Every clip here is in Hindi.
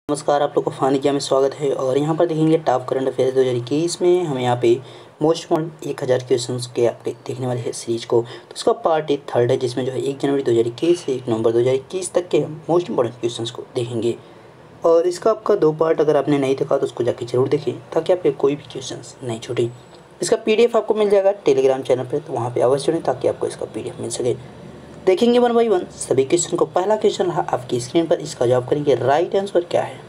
नमस्कार, आप लोग को फानी क्या में स्वागत है। और यहाँ पर देखेंगे टॉप करंट अफेयर 2021 में हमें यहाँ पे मोस्ट इम्पॉर्टेंट 1000 क्वेश्चंस के अपडेट देखने वाले हैं सीरीज को। तो उसका पार्ट 3 है जिसमें जो है 1 जनवरी 2021 से 1 नवंबर 2021 तक के मोस्ट इंपॉर्टेंट क्वेश्चंस को देखेंगे। और इसका आपका 2 पार्ट अगर आपने नहीं देखा तो उसको जाके जरूर देखें ताकि आपके कोई भी क्वेश्चन नहीं छूटे। इसका PDF आपको मिल जाएगा टेलीग्राम चैनल पर, तो वहाँ पर अवश्य जुड़ें ताकि आपको इसका PDF मिल सके। देखेंगे 1 बाई 1 सभी क्वेश्चन को। पहला क्वेश्चन रहा आपकी स्क्रीन पर, इसका जवाब करेंगे राइट आंसर क्या है।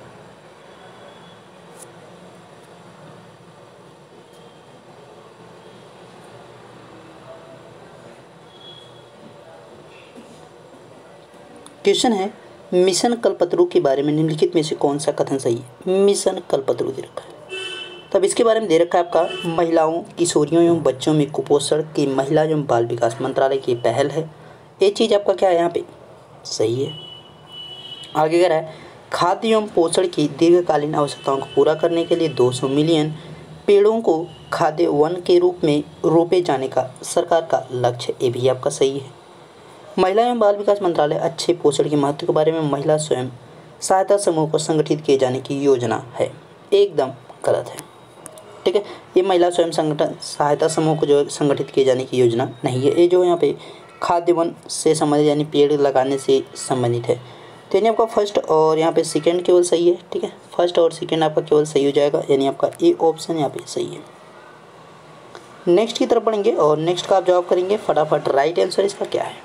क्वेश्चन है मिशन कल्पतरु के बारे में निम्नलिखित में से कौन सा कथन सही है। मिशन कल्पतरु दे रखा है, तब इसके बारे में दे रखा है आपका महिलाओं, किशोरियों एवं बच्चों में कुपोषण की महिला एवं बाल विकास मंत्रालय की पहल है। ये चीज़ आपका क्या है यहाँ पे सही है। आगे कह रहा है खाद्य एवं पोषण की दीर्घकालीन आवश्यकताओं को पूरा करने के लिए 200 मिलियन पेड़ों को खाद्य वन के रूप में रोपे जाने का सरकार का लक्ष्य, ये भी आपका सही है। महिला एवं बाल विकास मंत्रालय अच्छे पोषण के महत्व के बारे में महिला स्वयं सहायता समूह को संगठित किए जाने की योजना है, एकदम गलत है। ठीक है, ये महिला स्वयं संगठन सहायता समूह को जो संगठित किए जाने की योजना नहीं है। ये जो यहाँ पे खाद्य वन से संबंधित यानी पेड़ लगाने से संबंधित है। तो यानी आपका फर्स्ट और यहाँ पे सेकंड केवल सही है। ठीक है, फर्स्ट और सेकंड आपका केवल सही हो जाएगा, यानी आपका ए ऑप्शन यहाँ पे सही है। नेक्स्ट की तरफ बढ़ेंगे और नेक्स्ट का आप जवाब करेंगे फटाफट। राइट आंसर इसका क्या है।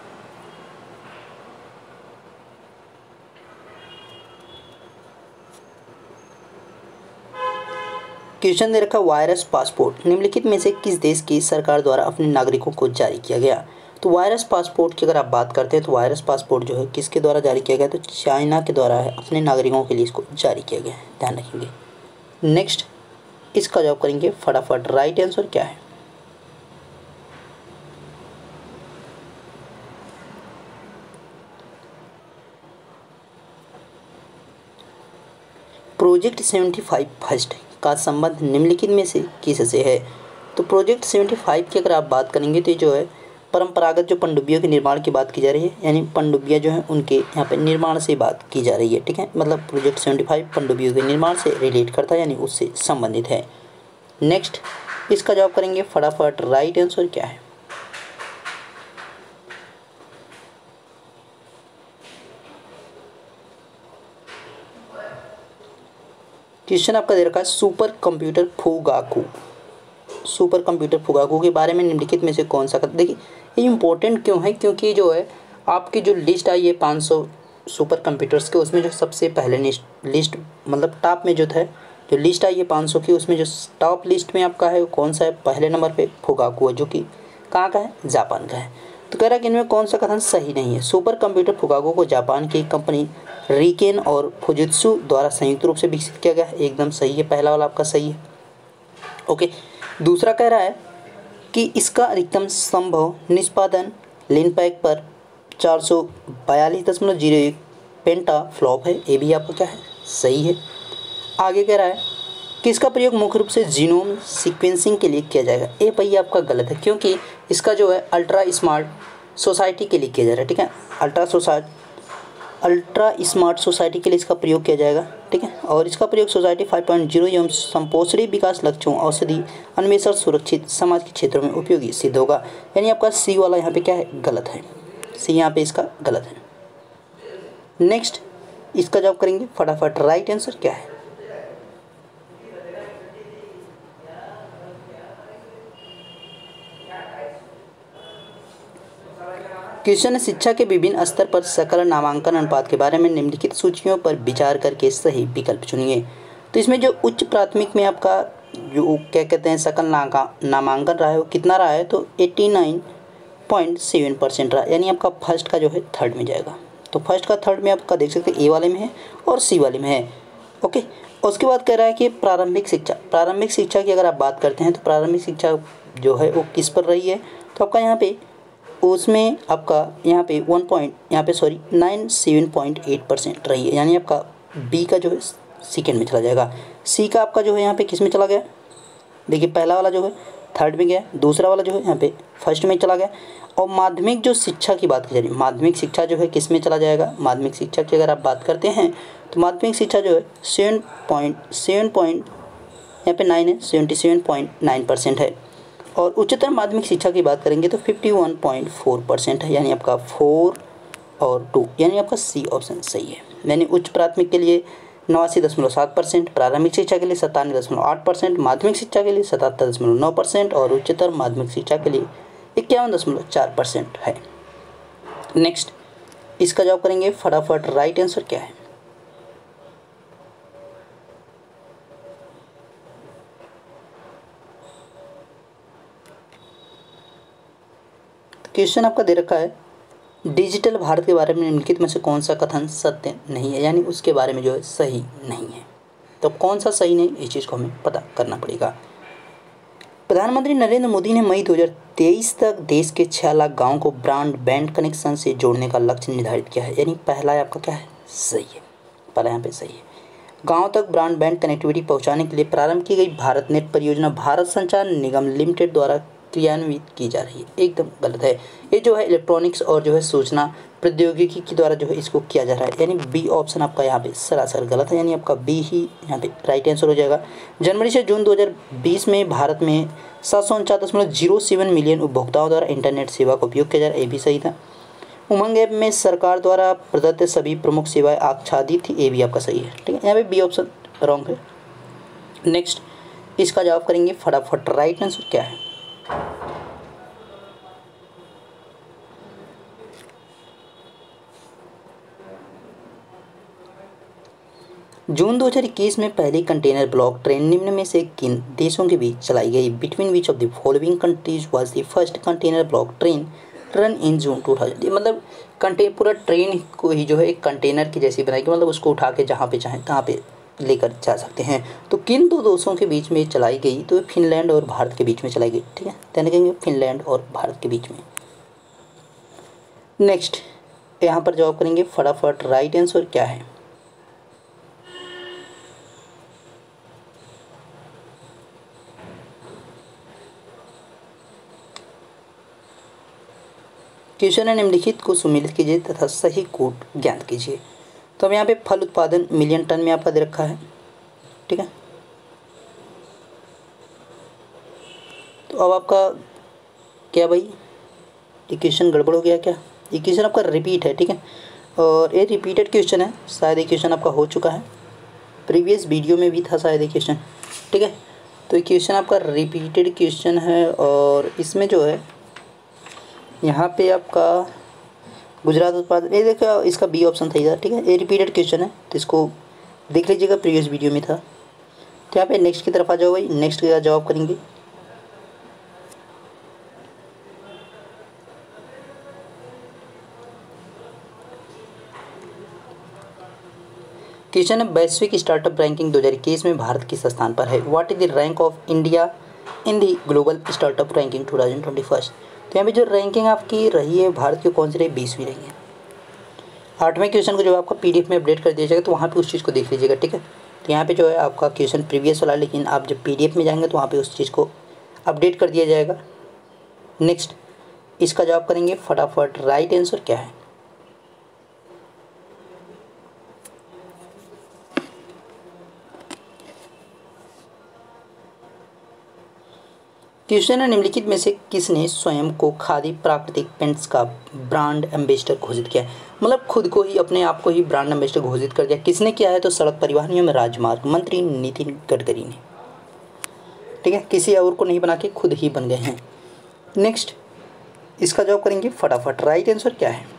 क्वेश्चन दे रखा वायरस पासपोर्ट निम्नलिखित में से किस देश की सरकार द्वारा अपने नागरिकों को जारी किया गया। तो वायरस पासपोर्ट की अगर आप बात करते हैं तो वायरस पासपोर्ट जो है किसके द्वारा जारी किया गया, तो चाइना के द्वारा है, अपने नागरिकों के लिए इसको जारी किया गया है, ध्यान रखेंगे। नेक्स्ट इसका जवाब करेंगे फटाफट। राइट आंसर क्या है। प्रोजेक्ट 75 फर्स्ट का संबंध निम्नलिखित में से किससे है। तो प्रोजेक्ट 75 की अगर आप बात करेंगे तो जो है परंपरागत जो पनडुब्बियों के निर्माण की बात की जा रही है, यानी पनडुब्बियाँ जो हैं उनके यहाँ पे निर्माण से बात की जा रही है। ठीक है, मतलब प्रोजेक्ट 75 पनडुब्बियों के निर्माण से रिलेट करता है, यानी उससे संबंधित है। नेक्स्ट इसका जवाब करेंगे फटाफट। राइट आंसर क्या है। क्वेश्चन आपका दे रखा है super computer Fugaku. Super computer Fugaku के बारे में निम्नलिखित में से कौन सा कथन। देखिए ये इम्पोर्टेंट क्यों है, क्योंकि जो है आपकी जो लिस्ट आई है 500 सुपर कंप्यूटर्स के, उसमें जो सबसे पहले लिस्ट मतलब टॉप में जो था जो लिस्ट आई है 500 की, उसमें जो टॉप लिस्ट में आपका है कौन सा है, पहले नंबर पे फुगाकू है, जो कि कहाँ का है, जापान का है। तो कह रहा है कि इनमें कौन सा कथन सही नहीं है। सुपर कंप्यूटर फुगाकू को जापान की कंपनी रिकेन और फुजित्सु द्वारा संयुक्त रूप से विकसित किया गया है, एकदम सही है, पहला वाला आपका सही है। ओके, दूसरा कह रहा है कि इसका अधिकतम संभव निष्पादन लिनपैक पर 442.01 पेंटा फ्लॉप है, ये भी आपका क्या है सही है। आगे कह रहा है कि इसका प्रयोग मुख्य रूप से जीनोम सीक्वेंसिंग के लिए किया जाएगा, ये भैया आपका गलत है, क्योंकि इसका जो है अल्ट्रा स्मार्ट सोसाइटी के लिए किया जा रहा है। ठीक है, अल्ट्रा स्मार्ट सोसाइटी के लिए इसका प्रयोग किया जाएगा। ठीक है, और इसका प्रयोग सोसाइटी 5.0 एवं संपोषणी विकास लक्ष्यों, औषधि अन्वेषण, सुरक्षित समाज के क्षेत्रों में उपयोगी सिद्ध होगा, यानी आपका सी वाला यहाँ पे क्या है गलत है, सी यहाँ पे इसका गलत है। नेक्स्ट इसका जवाब करेंगे फटाफट। राइट आंसर क्या है। क्वेश्चन है शिक्षा के विभिन्न स्तर पर सकल नामांकन अनुपात के बारे में निम्नलिखित सूचियों पर विचार करके सही विकल्प चुनिए। तो इसमें जो उच्च प्राथमिक में आपका जो क्या कहते हैं सकल नामांकन रहा है वो कितना रहा है, तो 89.7% रहा, यानी आपका फर्स्ट का जो है थर्ड में जाएगा। तो फर्स्ट का थर्ड में आपका देख सकते हैं ए वाले में है और सी वाले में है। ओके, उसके बाद कह रहा है कि प्रारंभिक शिक्षा की अगर आप बात करते हैं तो प्रारंभिक शिक्षा जो है वो किस पर रही है, तो आपका यहाँ पे उसमें आपका यहाँ पे 97.8% रही है, यानी आपका बी का जो है सेकेंड में चला जाएगा। सी का आपका जो है यहाँ पे किस में चला गया, देखिए पहला वाला जो है थर्ड में गया, दूसरा वाला जो है यहाँ पे फर्स्ट में चला गया। और माध्यमिक जो शिक्षा की बात की जा रही है, माध्यमिक शिक्षा जो है किस में चला जाएगा, माध्यमिक शिक्षा की अगर आप बात करते हैं तो माध्यमिक शिक्षा जो है 7.7 यहाँ पे 9 है, 77.9% है। और उच्चतर माध्यमिक शिक्षा की बात करेंगे तो 51.4% है, यानी आपका 4 और 2, यानी आपका सी ऑप्शन सही है। यानी उच्च प्राथमिक के लिए 89.7%, प्रारंभिक शिक्षा के लिए 97.8%, माध्यमिक शिक्षा के लिए 77.9% और उच्चतर माध्यमिक शिक्षा के लिए 51.4% है। नेक्स्ट इसका जवाब करेंगे फटाफट, राइट आंसर क्या है। क्वेश्चन आपका दे रखा है डिजिटल भारत के बारे में निम्नलिखित में से कौन सा कथन सत्य नहीं है, यानी उसके बारे में जो है सही नहीं है। तो कौन सा सही नहीं, इस चीज़ को हमें पता करना पड़ेगा। प्रधानमंत्री नरेंद्र मोदी ने मई 2023 तक देश के 6 लाख गाँव को ब्रॉडबैंड कनेक्शन से जोड़ने का लक्ष्य निर्धारित किया है, यानी पहला आपका क्या है, सही है, पहला यहाँ पे सही है। गाँव तक ब्रॉडबैंड कनेक्टिविटी पहुँचाने के लिए प्रारंभ की गई भारत नेट परियोजना भारत संचार निगम लिमिटेड द्वारा क्रियान्वित की जा रही है, एकदम गलत है। ये जो है इलेक्ट्रॉनिक्स और जो है सूचना प्रौद्योगिकी के द्वारा जो है इसको किया जा रहा है, यानी बी ऑप्शन आपका यहाँ पे सरासर गलत है, यानी आपका बी ही यहाँ पे राइट आंसर हो जाएगा। जनवरी से जून 2020 में भारत में 749.07 मिलियन उपभोक्ताओं द्वारा इंटरनेट सेवा का उपयोग किया जा रहा है, ये भी सही था। उमंग ऐप में सरकार द्वारा प्रदत्त सभी प्रमुख सेवाएं आच्छादित थी, ये भी आपका सही है, ठीक है, यहाँ पे बी ऑप्शन रॉन्ग है। नेक्स्ट इसका जवाब करेंगे फटाफट, राइट आंसर क्या है। जून 2021 में पहली कंटेनर ब्लॉक ट्रेन निम्न में से किन देशों के बीच चलाई गई, between which of the following countries was the first container block train run in June 2000। मतलब पूरा ट्रेन को ही जो है एक कंटेनर की जैसी बनाई, मतलब उसको उठा के जहाँ पे चाहें तहाँ पे लेकर जा सकते हैं। तो किन दो देशों के बीच में चलाई गई, तो फिनलैंड और भारत के बीच में चलाई गई, ठीक है, ध्यान रखेंगे फिनलैंड और भारत के बीच में। नेक्स्ट यहाँ पर जवाब करेंगे फटाफट, राइट आंसर क्या है। क्वेश्चन है निम्नलिखित को सुमेलित कीजिए तथा सही कोड ज्ञात कीजिए। तो अब यहाँ पे फल उत्पादन मिलियन टन में आपका दे रखा है, ठीक है। तो अब आपका क्या भाई, ये क्वेश्चन गड़बड़ हो गया क्या, ये क्वेश्चन आपका रिपीट है, ठीक है, और ये रिपीटेड क्वेश्चन है, शायद ये क्वेश्चन आपका हो चुका है, प्रीवियस वीडियो में भी था शायद ये क्वेश्चन, ठीक है। तो ये क्वेश्चन आपका रिपीटेड क्वेश्चन है और इसमें जो है यहाँ पे आपका गुजरात उत्पादन, ये देखो इसका बी ऑप्शन सही था, ठीक है, ये रिपीटेड क्वेश्चन है तो इसको देख लीजिएगा, प्रीवियस वीडियो में था। तो यहाँ पे नेक्स्ट की तरफ आ जाओ भाई, नेक्स्ट का जवाब करेंगे। क्वेश्चन है वैश्विक स्टार्टअप रैंकिंग 2021 में भारत किस स्थान पर है, what is the rank of India in the global startup ranking 2021। तो यहाँ पे जो रैंकिंग आपकी रही है भारत की कौन सी रही, 20वीं रही है। 8वें क्वेश्चन को जो आपका पीडीएफ में अपडेट कर दिया जाएगा तो वहाँ पे उस चीज़ को देख लीजिएगा, ठीक है। तो यहाँ पे जो है आपका क्वेश्चन प्रीवियस वाला, लेकिन आप जब पीडीएफ में जाएंगे तो वहाँ पे उस चीज़ को अपडेट कर दिया जाएगा। नेक्स्ट इसका जवाब करेंगे फटाफट, राइट आंसर क्या है। क्वेश्चन है निम्नलिखित में से किसने स्वयं को खादी प्राकृतिक पेंट्स का ब्रांड एम्बेसडर घोषित किया है, मतलब खुद को ही, अपने आप को ही ब्रांड एम्बेसडर घोषित कर दिया, किसने किया है, तो सड़क परिवहन एवं राजमार्ग मंत्री नितिन गडकरी ने, ठीक है, किसी और को नहीं बना के खुद ही बन गए हैं। नेक्स्ट इसका जवाब करेंगे फटाफट, राइट आंसर क्या है।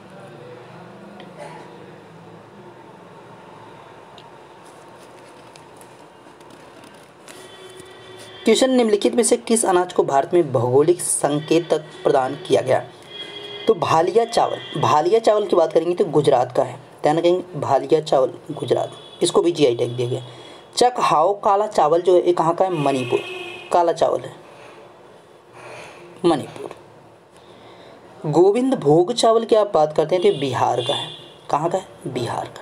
क्वेश्चन निम्नलिखित में से किस अनाज को भारत में भौगोलिक संकेतक प्रदान किया गया, तो भालिया चावल की बात करेंगे तो गुजरात का है, ध्यान रखेंगे भालिया चावल गुजरात, इसको भी जीआई टैग दिया गया। चकहाओ काला चावल जो है ये कहाँ का है, मणिपुर, काला चावल है मणिपुर। गोविंद भोग चावल की आप बात करते हैं तो बिहार का है, कहाँ का है, बिहार का।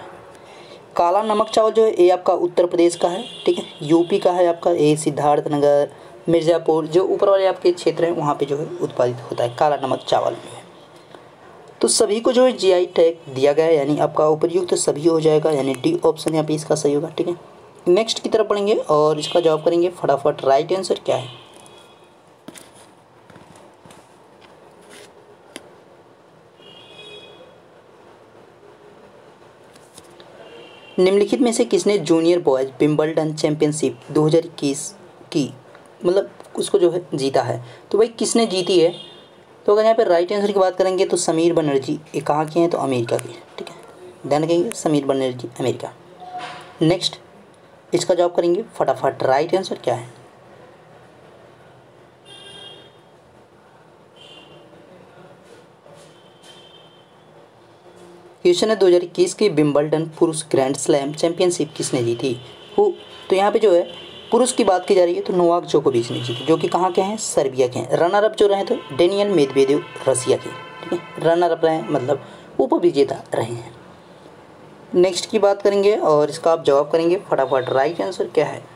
काला नमक चावल जो है ये आपका उत्तर प्रदेश का है, ठीक है, यूपी का है आपका, ये सिद्धार्थनगर मिर्ज़ापुर, जो ऊपर वाले आपके क्षेत्र हैं वहाँ पे जो है उत्पादित होता है काला नमक चावल जो है। तो सभी को जो है जीआई टैग दिया गया है, यानी आपका उपयुक्त सभी हो जाएगा, यानी डी ऑप्शन यहाँ पे इसका सही होगा। ठीक है, नेक्स्ट की तरफ पढ़ेंगे और इसका जवाब करेंगे फटाफट। राइट आंसर क्या है? निम्नलिखित में से किसने जूनियर बॉयज विंबलडन चैंपियनशिप 2021 की मतलब उसको जो है जीता है? तो भाई किसने जीती है? तो अगर यहाँ पे राइट आंसर की बात करेंगे तो समीर बनर्जी, ये कहाँ के हैं? तो अमेरिका के। ठीक है, ध्यान रखेंगे समीर बनर्जी अमेरिका। नेक्स्ट इसका जवाब करेंगे फटाफट। राइट आंसर क्या है? क्वेश्चन है 2021 की विंबलडन पुरुष ग्रैंड स्लैम चैंपियनशिप किसने जीथी? हो तो यहाँ पे जो है पुरुष की बात की जा रही है तो नोवाक जोकोविच ने जीती, जो कि कहाँ के हैं? सर्बिया के हैं। रनर अप जो रहे तो डेनियल मेदवेदेव रसिया के। ठीक है, रनर अप रहे मतलब उपविजेता रहे हैं। नेक्स्ट की बात करेंगे और इसका आप जवाब करेंगे फटाफट। राइट आंसर क्या है?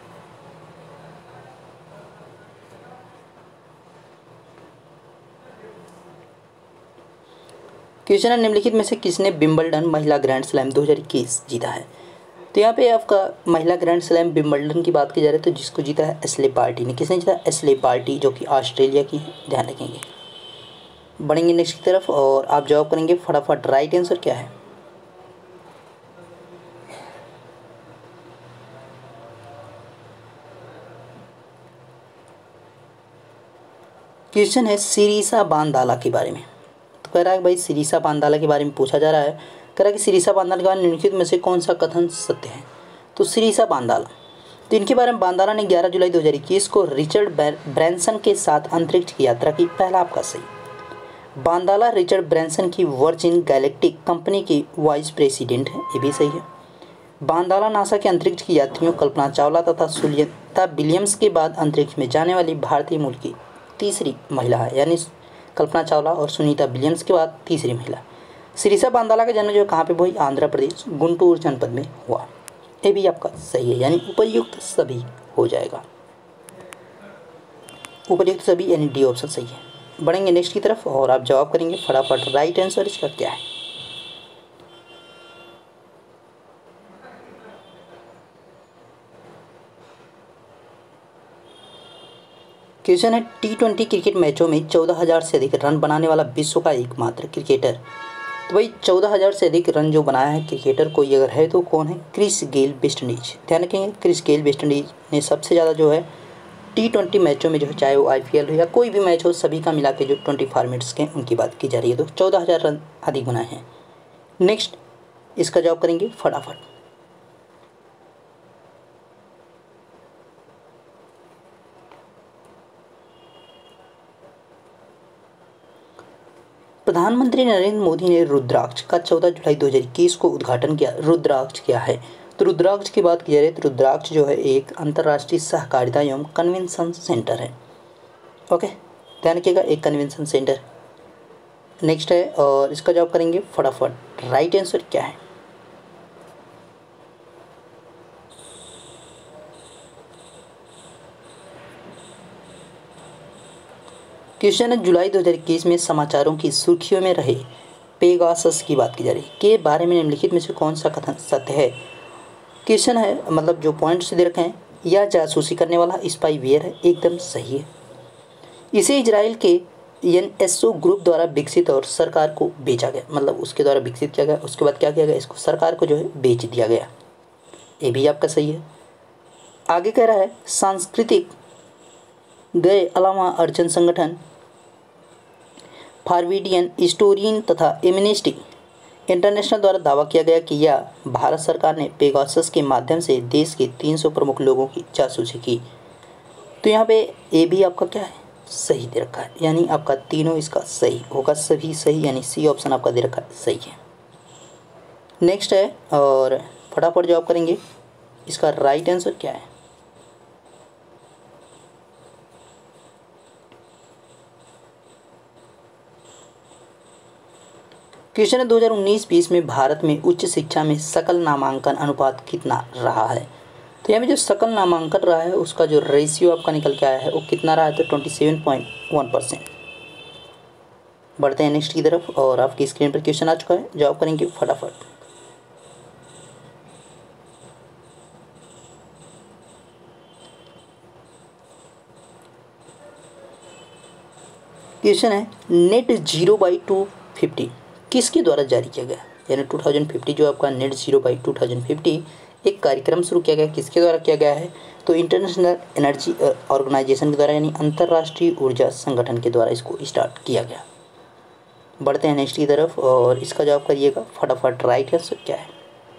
क्वेश्चन है निम्नलिखित में से किसने विंबलडन महिला ग्रैंड स्लैम 2021 जीता है? तो यहाँ पे आपका महिला ग्रैंड स्लैम विंबलडन की बात की जा रही है तो जिसको जीता है एशले बार्टी ने। किसने जीता? एशले बार्टी, जो कि ऑस्ट्रेलिया की है, ध्यान रखेंगे। बढ़ेंगे नेक्स्ट की तरफ और आप जवाब करेंगे फटाफट। राइट आंसर क्या है? क्वेश्चन है सिरिसा बांदाला के बारे में। तो कह रहा है भाई सिरिसा बांदाला के बारे में पूछा जा रहा है। कह रहा है कि सिरिसा बांदाला के बारे में निम्नलिखित में से कौन सा कथन सत्य है? तो सिरिसा बांदाला, तो इनके बारे में बांदाला ने 11 जुलाई 2021 को रिचर्ड ब्रैंसन के साथ अंतरिक्ष की यात्रा की। पहला आपका सही। बांदाला रिचर्ड ब्रैंसन की वर्जिन गैलेक्टिक कंपनी की वाइस प्रेसिडेंट है, ये भी सही है। बांदाला नासा के अंतरिक्ष की यात्रियों कल्पना चावला तथा सुनीता विलियम्स के बाद अंतरिक्ष में जाने वाली भारतीय मूल की तीसरी महिला है, यानी कल्पना चावला और सुनीता विलियम्स के बाद तीसरी महिला। सिरिसा बांदाला का जन्म जो कहाँ पे? वही आंध्र प्रदेश गुंटूर जनपद में हुआ। ये भी आपका सही है, यानी उपयुक्त सभी हो जाएगा। उपयुक्त सभी यानी डी ऑप्शन सही है। बढ़ेंगे नेक्स्ट की तरफ और आप जवाब करेंगे फटाफट। राइट आंसर इसका क्या है? क्वेश्चन है T20 क्रिकेट मैचों में 14,000 से अधिक रन बनाने वाला विश्व का एकमात्र क्रिकेटर। तो भाई 14,000 से अधिक रन जो बनाया है क्रिकेटर कोई अगर है तो कौन है? Chris Gayle West Indies. ध्यान रखेंगे क्रिस गेल वेस्टइंडीज ने सबसे ज़्यादा जो है T20 मैचों में जो है, चाहे वो IPL हो या कोई भी मैच हो, सभी का मिला के जो 24 फॉर्मेट्स के उनकी बात की जा रही है, तो 14,000 रन अधिक बनाए हैं। नेक्स्ट इसका जवाब करेंगे फटाफट। प्रधानमंत्री नरेंद्र मोदी ने रुद्राक्ष का 14 जुलाई 2021 को उद्घाटन किया। रुद्राक्ष क्या है? तो रुद्राक्ष की बात की जा रही है तो रुद्राक्ष जो है एक अंतर्राष्ट्रीय सहकारिता एवं कन्वेंशन सेंटर है। ओके, ध्यान रखिएगा, एक कन्वेंशन सेंटर। नेक्स्ट है और इसका जवाब करेंगे फटाफट। राइट आंसर क्या है? क्वेश्चन है जुलाई 2021 में समाचारों की सुर्खियों में रहे पेगासस की बात की जा रही है के बारे में निम्नलिखित में से कौन सा कथन सत्य है? क्वेश्चन है मतलब जो पॉइंट्स दे रखे हैं, यह जासूसी करने वाला स्पाईवेयर है, एकदम सही है। इसे इजराइल के NSO ग्रुप द्वारा विकसित और सरकार को बेचा गया, मतलब उसके द्वारा विकसित किया गया, उसके बाद क्या किया गया? इसको सरकार को जो है बेच दिया गया। ये भी आपका सही है। आगे कह रहा है सांस्कृतिक गए अलावा अर्जन संगठन फॉरवर्डियन स्टोरियन तथा एमनेस्टी इंटरनेशनल द्वारा दावा किया गया कि यह भारत सरकार ने पेगासस के माध्यम से देश के 300 प्रमुख लोगों की जासूसी की। तो यहाँ पे ए भी आपका क्या है? सही दे रखा है, यानी आपका तीनों इसका सही होगा, सभी सही, यानी सी ऑप्शन आपका दे रखा है सही है। नेक्स्ट है और फटाफट जवाब करेंगे, इसका राइट आंसर क्या है? क्वेश्चन है 2019-20 में भारत में उच्च शिक्षा में सकल नामांकन अनुपात कितना रहा है? तो यहाँ पे जो सकल नामांकन रहा है उसका जो रेशियो आपका निकल के आया है वो कितना रहा है, तो 27.1%। बढ़ते हैं नेक्स्ट की तरफ और आपकी स्क्रीन पर क्वेश्चन आ चुका है, जवाब करेंगे फटाफट। क्वेश्चन है नेट 0/250 किसके द्वारा जारी किया गया, यानी 2050 जो आपका नेट 0/2050 एक कार्यक्रम शुरू किया गया, किसके द्वारा किया गया है, तो इंटरनेशनल एनर्जी ऑर्गेनाइजेशन के द्वारा, यानी अंतर्राष्ट्रीय ऊर्जा संगठन के द्वारा इसको स्टार्ट किया गया। बढ़ते हैं नेक्स्ट की तरफ और इसका जवाब करिएगा फटाफट। राइट आंसर क्या है,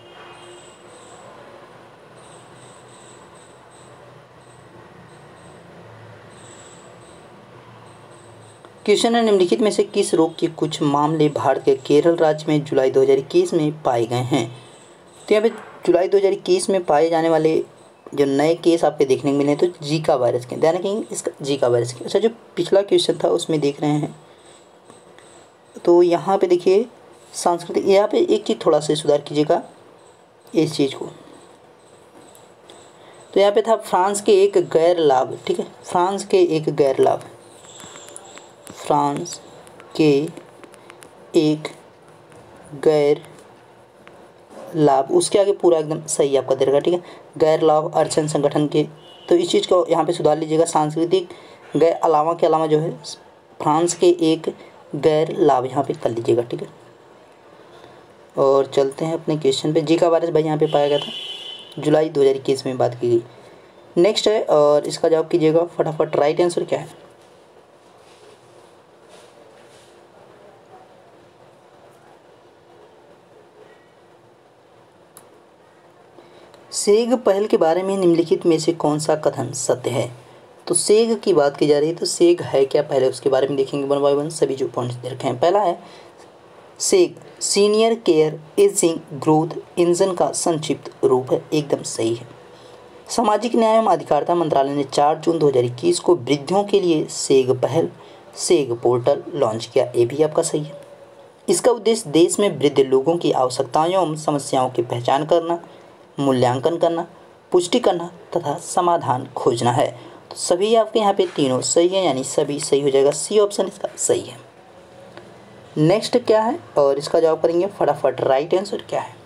क्वेश्चन है निम्नलिखित में से किस रोग के कुछ मामले भारत के केरल राज्य में जुलाई 2021 में पाए गए हैं। तो यहाँ पे जुलाई 2021 में पाए जाने वाले जो नए केस आपके देखने को मिले तो जीका वायरस के, ध्यान रखेंगे इसका जीका वायरस के। अच्छा, जो पिछला क्वेश्चन था उसमें देख रहे हैं तो यहाँ पे देखिए सांस्कृतिक, यहाँ पे एक चीज़ थोड़ा सा सुधार कीजिएगा इस चीज़ को। तो यहाँ पे था फ्रांस के एक गैर लाभ, ठीक है, फ्रांस के एक गैर लाभ, फ्रांस के एक गैर लाभ, उसके आगे पूरा एकदम सही आपका दे रखा, ठीक है, गैर लाभ अर्चन संगठन के। तो इस चीज़ को यहाँ पे सुधार लीजिएगा, सांस्कृतिक गैर अलावा के अलावा जो है फ्रांस के एक गैर लाभ यहाँ पे कर लीजिएगा, ठीक है। और चलते हैं अपने क्वेश्चन पे। जीका वायरस भाई यहाँ पे पाया गया था, जुलाई 2021 में बात की गई। नेक्स्ट है और इसका जवाब कीजिएगा फटाफट। राइट आंसर क्या है, सेग पहल के बारे में निम्नलिखित में से कौन सा कथन सत्य है। तो सेग की बात की जा रही है, तो सेग है क्या, पहले उसके बारे में देखेंगे वन बाय वन सभी जो पॉइंट्स दे रखे हैं। पहला है SAGE senior care ageing growth engine का संक्षिप्त रूप है, एकदम सही है। सामाजिक न्याय एवं अधिकारिता मंत्रालय ने 4 जून 2021 को वृद्धों के लिए सेग पहल सेग पोर्टल लॉन्च किया, ये भी आपका सही है। इसका उद्देश्य देश में वृद्ध लोगों की आवश्यकताओं एवं समस्याओं की पहचान करना, मूल्यांकन करना, पुष्टि करना तथा समाधान खोजना है। तो सभी आपके यहाँ पे तीनों सही है, यानी सभी सही हो जाएगा, सी ऑप्शन इसका सही है। नेक्स्ट क्या है और इसका जवाब करेंगे फटाफट। राइट आंसर क्या है,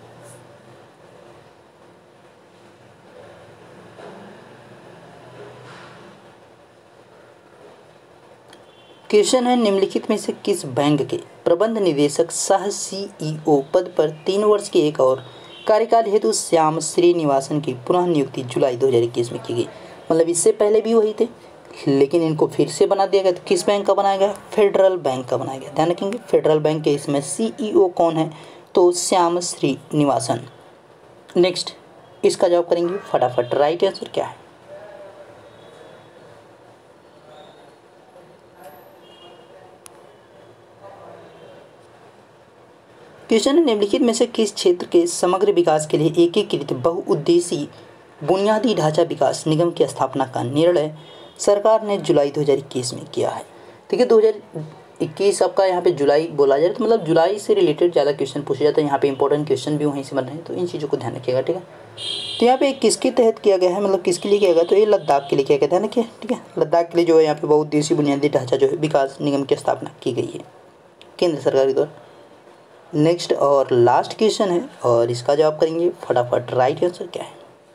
क्वेश्चन है निम्नलिखित में से किस बैंक के प्रबंध निदेशक सह सीईओ पद पर 3 वर्ष के एक और कार्यकाल हेतु श्याम श्रीनिवासन की पुनः नियुक्ति जुलाई 2021 में की गई। मतलब इससे पहले भी वही थे लेकिन इनको फिर से बना दिया गया। तो किस बैंक का बनाया गया, फेडरल बैंक का बनाया गया, ध्यान रखेंगे फेडरल बैंक के। इसमें सीईओ कौन है, तो श्याम श्रीनिवासन। नेक्स्ट इसका जवाब करेंगे फटाफट। राइट आंसर क्या है, क्वेश्चन निम्नलिखित में से किस क्षेत्र के समग्र विकास के लिए एकीकृत बहुउद्देशीय बुनियादी ढांचा विकास निगम की स्थापना का निर्णय सरकार ने जुलाई 2021 में किया है। ठीक है, 2021 आपका यहाँ पे जुलाई बोला जाए तो मतलब जुलाई से रिलेटेड ज़्यादा क्वेश्चन पूछे जाते हैं। यहाँ पे इंपॉर्टेंट क्वेश्चन भी वहीं से बन रहे हैं, तो इन चीज़ों को ध्यान रखिएगा, ठीक है। तो यहाँ पे किसके तहत किया गया है, मतलब किसके लिए किया गया, तो ये लद्दाख के लिए किया गया, ध्यान रखिए, ठीक है। लद्दाख के लिए जो है यहाँ पे बहुउद्देशीय बुनियादी ढांचा जो है विकास निगम की स्थापना की गई है केंद्र सरकार के द्वारा। नेक्स्ट और लास्ट क्वेश्चन है और इसका जवाब करेंगे फटाफट। राइट आंसर क्या है,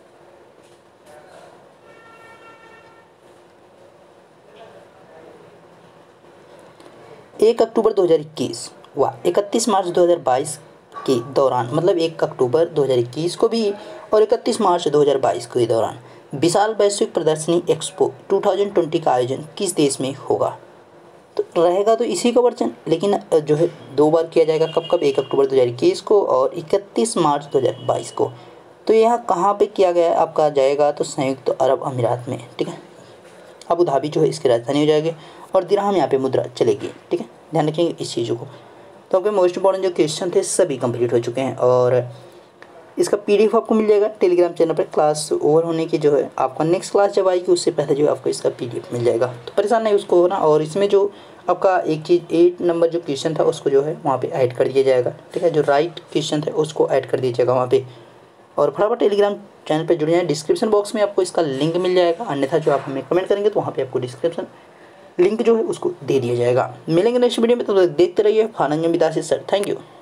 1 अक्टूबर 2021 व 31 मार्च 2022 के दौरान, मतलब 1 अक्टूबर 2021 को भी और 31 मार्च 2022 के दौरान विशाल वैश्विक प्रदर्शनी एक्सपो 2020 का आयोजन किस देश में होगा। तो रहेगा तो इसी का वर्जन, लेकिन जो है 2 बार किया जाएगा। कब कब, 1 अक्टूबर 2021 को और 31 मार्च 2022 को। तो यहाँ कहाँ पे किया गया आपका जाएगा, तो संयुक्त अरब अमीरात में, ठीक है। अबू धाबी जो है इसकी राजधानी हो जाएगी और दिरहम यहाँ पे मुद्रा चलेगी, ठीक है, ध्यान रखेंगे इस चीज़ों को। तो आपके मोस्ट इंपॉर्टेंट जो क्वेश्चन थे सभी कंप्लीट हो चुके हैं और इसका पीडीएफ आपको मिल जाएगा टेलीग्राम चैनल पर। क्लास ओवर होने की जो है आपका नेक्स्ट क्लास जब आएगी उससे पहले जो है आपको इसका पीडीएफ मिल जाएगा, तो परेशान नहीं उसको होना। और इसमें जो आपका एक चीज़ 8 नंबर जो क्वेश्चन था उसको जो है वहाँ पे ऐड कर दिया जाएगा, ठीक है। जो राइट क्वेश्चन थे उसको ऐड कर दीजिएगा वहाँ पे। और फटाफट टेलीग्राम चैनल पर जुड़ जाएं। डिस्क्रिप्शन बॉक्स में आपको इसका लिंक मिल जाएगा, अन्यथा जो आप हमें कमेंट करेंगे तो वहाँ पे आपको डिस्क्रिप्शन लिंक जो है उसको दे दिया जाएगा। मिलेंगे नेक्स्ट वीडियो में, तो देखते रहिए फानंग विदासी सर। Thank you.